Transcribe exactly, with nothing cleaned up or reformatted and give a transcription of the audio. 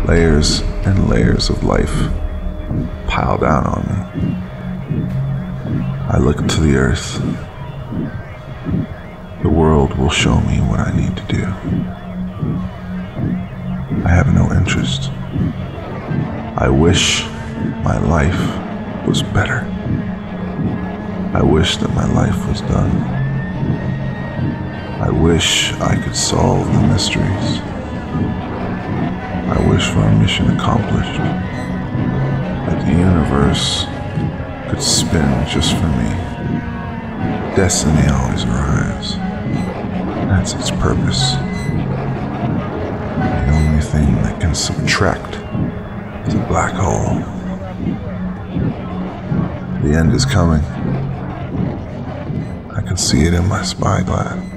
Layers and layers of life pile down on me. I look to the earth. The world will show me what I need to do. I have no interest. I wish my life was better. I wish that my life was done. I wish I could solve the mysteries. I wish for a mission accomplished. That the universe could spin just for me. Destiny always arrives. That's its purpose. The only thing that can subtract is a black hole. The end is coming. I can see it in my spyglass.